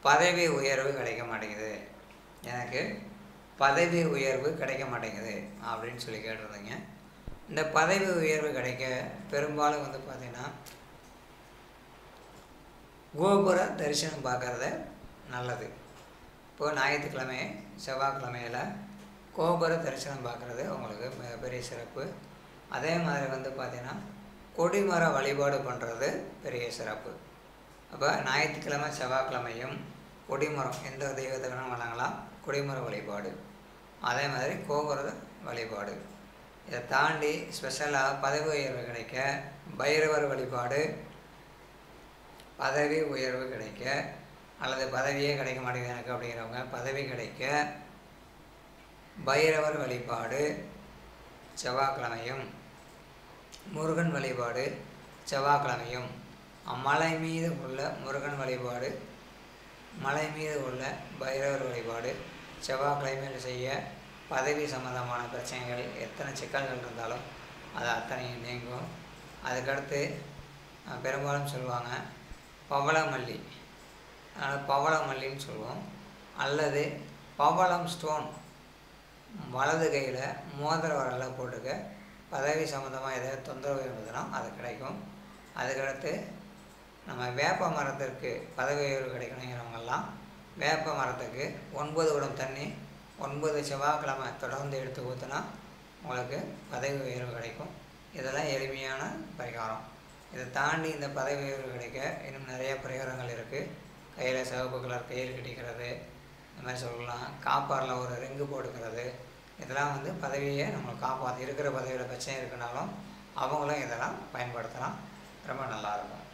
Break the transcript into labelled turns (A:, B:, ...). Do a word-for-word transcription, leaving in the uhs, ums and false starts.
A: பதவி உயர்வு கிடைக்க மாட்டேங்குது, எனக்கு பதவி உயர்வு கிடைக்க மாட்டேங்குது அப்படின்னு சொல்லி கேட்டிருந்தீங்க. இந்த பதவி உயர்வு கிடைக்க பெரும்பாலும் வந்து பார்த்திங்கன்னா கோபுர தரிசனம் பார்க்குறது நல்லது. இப்போது ஞாயிற்றுக்கிழமை செவ்வாய்க்கிழமையில் கோபுர தரிசனம் பார்க்குறது உங்களுக்கு மிகப்பெரிய சிறப்பு. அதே மாதிரி வந்து பார்த்திங்கன்னா கொடிமர வழிபாடு பண்ணுறது பெரிய சிறப்பு. அப்போ ஞாயிற்றுக்கிழமை செவ்வாய்க்கிழமையும் கொடிமரம் எந்த தெய்வத்துக்கு வழங்கலாம், கொடிமர வழிபாடு. அதே மாதிரி கோபுர வழிபாடு. இதை தாண்டி ஸ்பெஷலாக பதவி உயர்வு கிடைக்க பைரவர் வழிபாடு, பதவி உயர்வு கிடைக்க அல்லது பதவியே கிடைக்க மாட்டேங்குது எனக்கு அப்படிங்கிறவங்க பதவி கிடைக்க பைரவர் வழிபாடு செவ்வாய்க்கிழமையும், முருகன் வழிபாடு செவ்வாய்க்கிழமையும், மலை மீது உள்ள முருகன் வழிபாடு, மலை மீது உள்ள பைரவர் வழிபாடு செவ்வாய்க்கிழமையில் செய்ய பதவி சம்பந்தமான பிரச்சனைகள் எத்தனை சிக்கல்கள் இருந்தாலும் அது அத்தனையும் நீங்கும். அதுக்கடுத்து பெரும்பாலும் சொல்லுவாங்க பவளமல்லி, அதனால் பவளமல்லின்னு சொல்லுவோம். அல்லது பவளம் ஸ்டோன் வலது கையில் மோதிர வரலில் போட்டுக்க பதவி சம்மந்தமாக எதாவது தொந்தரவு இருந்ததுன்னா அது கிடைக்கும். அதுக்கடுத்து நம்ம வேப்ப மரத்திற்கு பதவி உயர்வு கிடைக்கணுங்கிறவங்கெல்லாம் வேப்ப மரத்துக்கு ஒன்பது குடம் தண்ணி ஒன்பது செவ்வாய்க்கிழமை தொடர்ந்து எடுத்து ஊற்றினா உங்களுக்கு பதவி உயர்வு கிடைக்கும். இதெல்லாம் எளிமையான பரிகாரம். இதை தாண்டி இந்த பதவி உயர்வு கிடைக்க இன்னும் நிறைய பரிகாரங்கள் இருக்குது. கையில் சிவப்பு கலர் கையில் கட்டிக்கிறது, இந்த மாதிரி சொல்லலாம். காப்பாரில் ஒரு ரிங்கு போட்டுக்கிறது, இதெல்லாம் வந்து பதவியை நம்மளை காப்பாற்று இருக்கிற பதவியில் பிரச்சனை இருக்குனாலும் அவங்களும் இதெல்லாம் பயன்படுத்தலாம். ரொம்ப நல்லாயிருக்கும்.